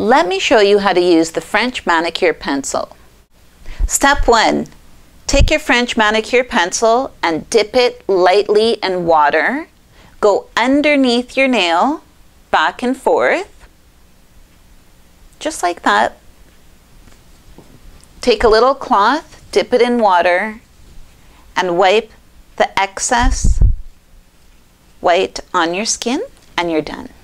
Let me show you how to use the French manicure pencil. Step 1. Take your French manicure pencil and dip it lightly in water. Go underneath your nail, back and forth, just like that. Take a little cloth, dip it in water, and wipe the excess white on your skin, and you're done.